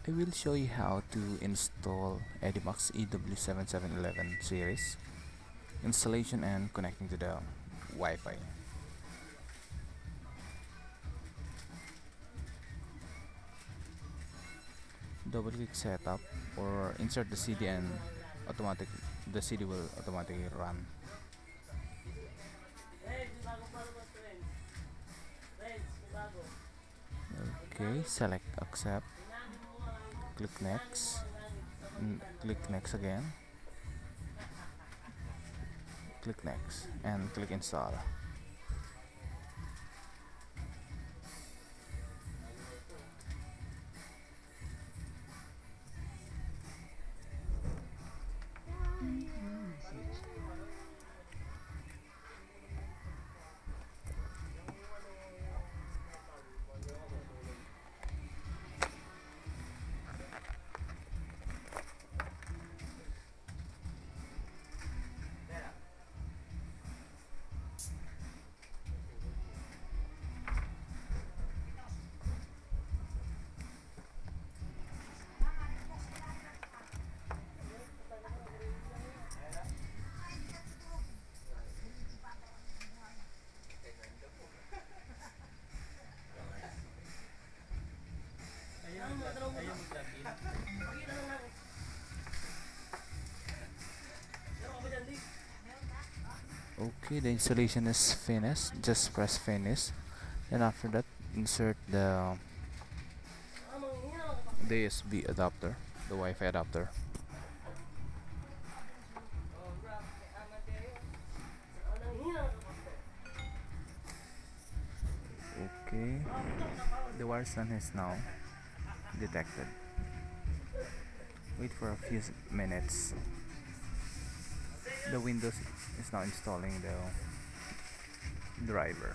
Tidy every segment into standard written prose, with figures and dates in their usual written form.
I will show you how to install Edimax EW7711 series, installation and connecting to the Wi-Fi. Double click setup or insert the CD and the CD will automatically run. Okay, select accept, click next, click next again, click next and click install. Okay, the installation is finished. Just press finish. Then after that, insert the USB adapter, the Wi-Fi adapter. Okay, the wireless LAN is now detected. Wait for a few minutes. The Windows is now installing the driver.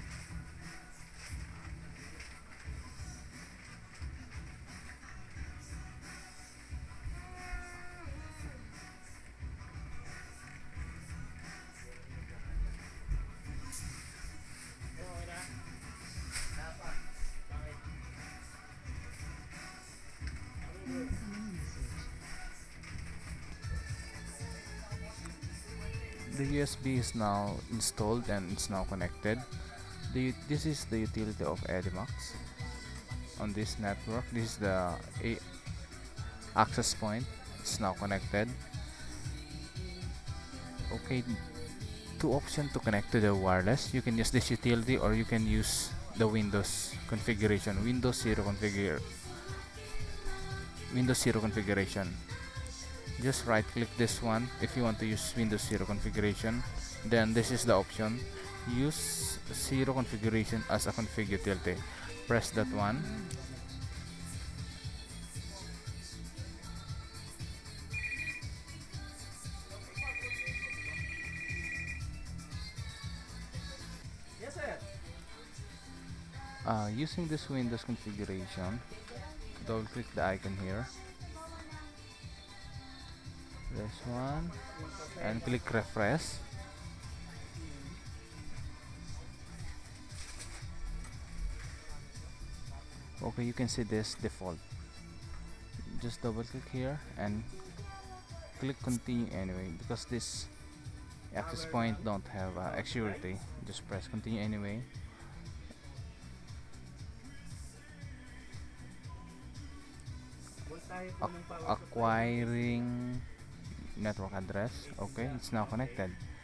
The USB is now installed and it's now connected. This is the utility of Edimax on this network. This is the access point. It's now connected. Okay, two options to connect to the wireless. You can use this utility or you can use the Windows configuration, Windows 0 configuration. Just right click this one if you want to use Windows 0 configuration. Then this is the option, use 0 configuration as a config utility. Press that one. Using this Windows configuration, double click the icon here, this one, and click refresh. Okay, you can see this default. Just double click here and click continue anyway, because this access point don't have security. Just press continue anyway. Acquiring network address. Okay, it's now connected.